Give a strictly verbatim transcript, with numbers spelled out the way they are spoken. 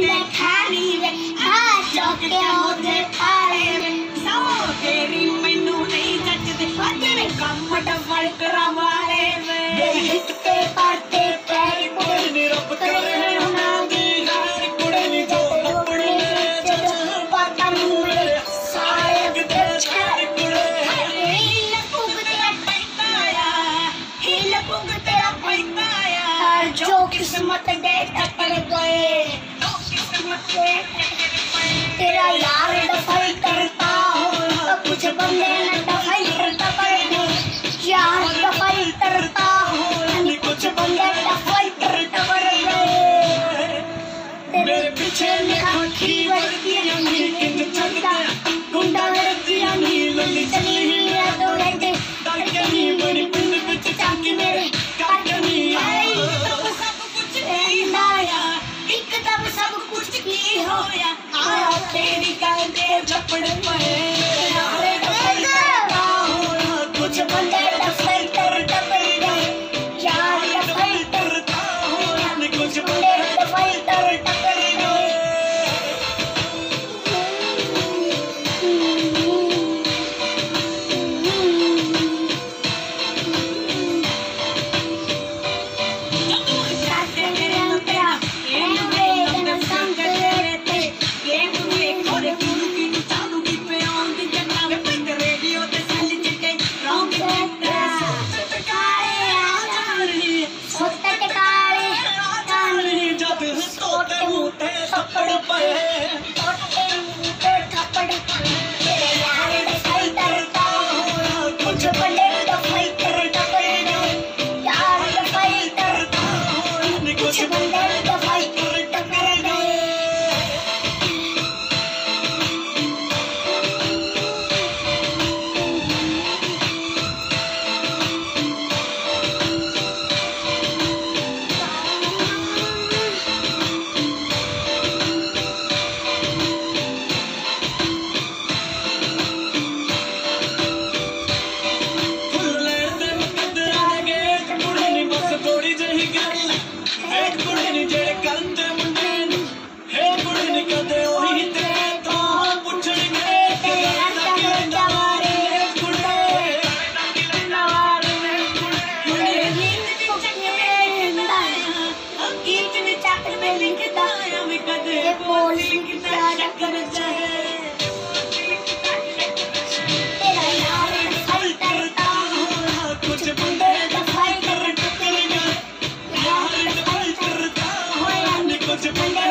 बंदे खानी वे आ चौके होते थाले वे सौ तेरी मैनू नहीं जचदे तेरे कम डबल करवाले वे हिट ते पाते पैर कोई नहीं रब करे ना दी यार कुड़े नी जो अपने जज पाता मुझे सारे बिते छाड़ कुड़े हिल पुगते पैताया हिल पुगते पैताया जो किस्मत दे टकर गए जो किस्मत दे तेरा यार दफाई करता हो तो कुछ बंदे न दफाई करता कर यार दफाई करता हो नहीं कुछ बंदे दफाई करता कर तेरे पीछे खाकी वर्दी नहीं किंद चलता गुंडा वर्दी नहीं लल्ली चली है तो रहते डरके बड़ी पिंड विच चाकी मेरे काटनी आई तो सब कुछ लाया एकदम सब कुछ की होया आया तेरी गल दे झपड़ पे यारे दफाई करता हो कुछ बंदे दफाई करता कर यार दफाई करता हो नहीं कुछ बंदे दफाई करता कर कुछ